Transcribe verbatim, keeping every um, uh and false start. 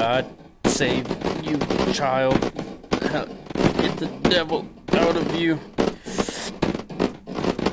God, save you, child. Get the devil out of you.